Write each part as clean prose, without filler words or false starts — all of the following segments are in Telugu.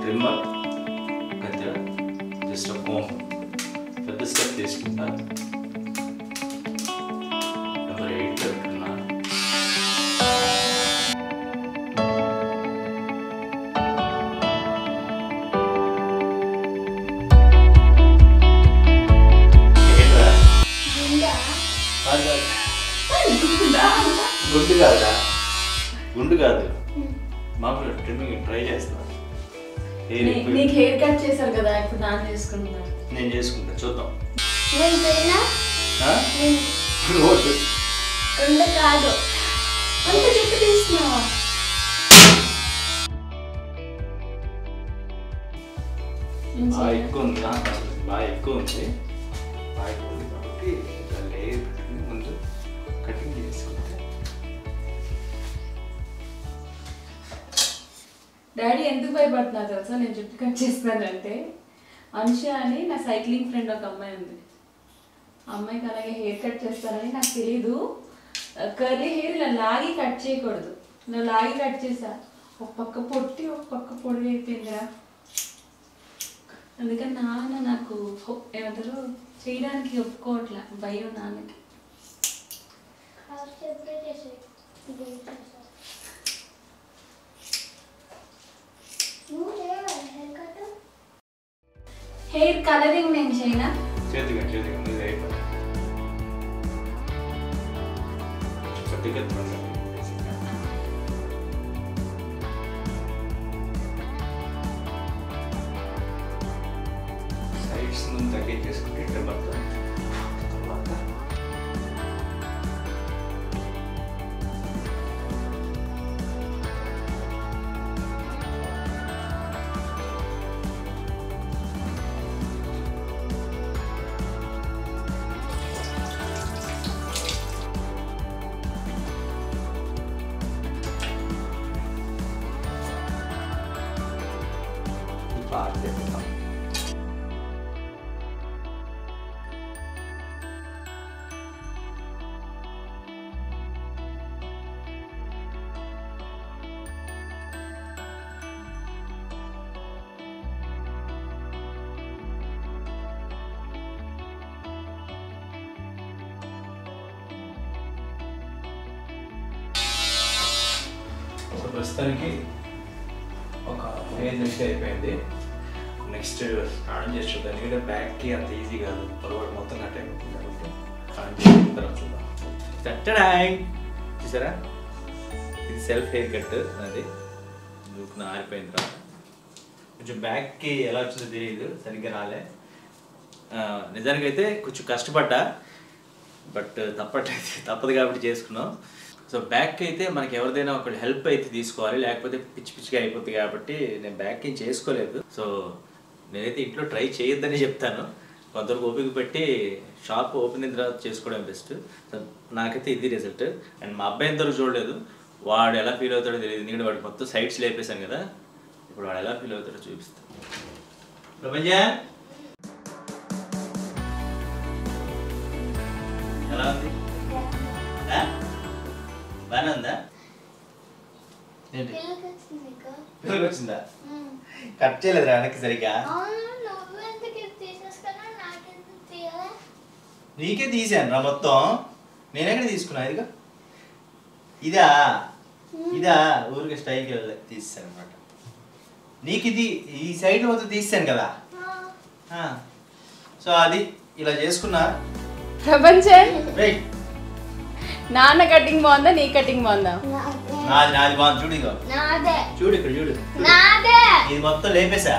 ట్రిమ్మర్ కత్తెర జస్ట్ కోమ్ పెద్ద స్టెప్ తీసుకుంటా నెంబర్ 8 పెట్టుకున్నా గుండు కాదా గుండు కాదు మామూలు ట్రిమ్మింగ్ ట్రై చేస్తా నీకు హెయిర్ కట్ చేశారు కదా ఇప్పుడు నాన్న చేసుకుంటా నేను చేసుకుంటా చూద్దాం కాదు అంత చెప్పు తీస్తున్నావా బాగా ఎక్కువ ఉంది బాగా ఎక్కువ ఉంది కాబట్టి లేయర్ ముందు కటింగ్ చేసుకుంటే డాడీ ఎందుకు భయపడుతున్నా తెలుసా నేను జుట్టు కట్ చేస్తానంటే అనుష అని నా సైక్లింగ్ ఫ్రెండ్ ఒక అమ్మాయి ఉంది ఆ అమ్మాయికి అలాగే హెయిర్ కట్ చేస్తానని నాకు తెలీదు కర్లీ హెయిర్ ఇలా లాగి కట్ చేయకూడదు నేను లాగి కట్ చేసా ఒక పక్క పొట్టి ఒక పక్క పొడి అయిపోయిందిరా అందుకని నాన్న నాకు ఏమంటారు చేయడానికి ఒప్పుకోవట్లే భయం నాన్నకి హెయిర్ కలరింగ్ నేను చేయనా చేతిగా ఇది అయిపోయింది సైడ్స్ నుండి తగ్గించేసుకుంటే ట్రిమ్మర్తో తర్వాత పార్ట్ ప్రస్తుతానికి ఒక ఫేజ్ నెక్స్ట్ అయిపోయింది నెక్స్ట్ స్నానం చేసి చూద్దాం ఎందుకంటే బ్యాక్కి అంత ఈజీ కాదు పొరపాటు మొత్తం కట్ అయిపోతుంది కాబట్టి స్నానం చేసిన తర్వాత చూద్దాం చూసారా ఇది సెల్ఫ్ హెయిర్ కట్ అది దూకున ఆరిపోయిన తర్వాత కొంచెం బ్యాక్కి ఎలా వచ్చిందో తెలియదు సరిగ్గా రాలే నిజానికైతే కొంచెం కష్టపడ్డా బట్ తప్పదు కాబట్టి చేసుకున్నాం సో బ్యాక్ అయితే మనకి ఎవరిదైనా ఒకళ్ళు హెల్ప్ అయితే తీసుకోవాలి లేకపోతే పిచ్చి పిచ్చిగా అయిపోతుంది కాబట్టి నేను బ్యాక్ ఏం చేసుకోలేదు సో నేనైతే ఇంట్లో ట్రై చేయొద్దని చెప్తాను కొంతవరకు ఓపిక పెట్టి షాప్ ఓపెన్ అయిన తర్వాత చేసుకోవడం బెస్ట్ సో నాకైతే ఇది రిజల్ట్ అండ్ మా అబ్బాయి ఎంతవరకు చూడలేదు వాడు ఎలా ఫీల్ అవుతాడో తెలియదు ఎందుకంటే వాడు మొత్తం సైడ్స్ లేపేశాను కదా ఇప్పుడు వాడు ఎలా ఫీల్ అవుతాడో చూపిస్తాను ఎలా ఉంది బాగానే ఉందా ఏంటి పిల్లకి వచ్చిందా కట్ చేయలేదు వెనక్కి సరిగ్గా నీకే తీసాను రా మొత్తం నేనెక్కడ తీసుకున్నా ఇదిగా ఇదా ఊరికి స్టైల్కి తీసాను అనమాట నీకు ఇది ఈ సైడ్ మొత్తం తీసాను కదా సో అది ఇలా చేసుకున్నా ప్రపంచం నాన్న కటింగ్ బాగుందా నీ కటింగ్ బాగుందా నాది బాగుంది చూడు ఇగో చూడు ఇక్కడ చూడు ఇది మొత్తం లేపేసా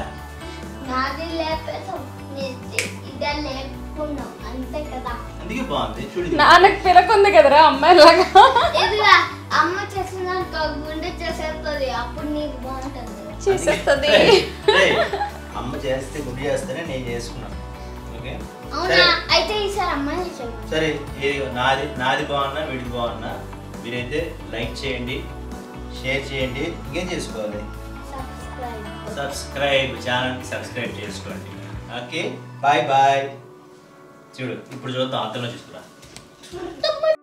అందుకే బాగుంది చూడు నాన్నకు పిలకుంది కదరా అమ్మాయిలాగా అమ్మ చేసిన గుండె చేసేస్తుంది అప్పుడు నీకు బాగుంటుంది చేసేస్తుంది అమ్మ చేస్తే గుడ్డు చేస్తేనే నేను చేసుకున్నాను ఓకే అయితే ఈసారి అమ్మ సరే నాది బాగున్నా వీడిది బాగున్నా మీరైతే లైక్ చేయండి షేర్ చేయండి ఇంకేం చేసుకోవాలి సబ్స్క్రైబ్ ఛానల్కి సబ్స్క్రైబ్ చేసుకోండి ఓకే బాయ్ బాయ్ చూడు ఇప్పుడు చూద్దాం అంతలో చూస్తున్నా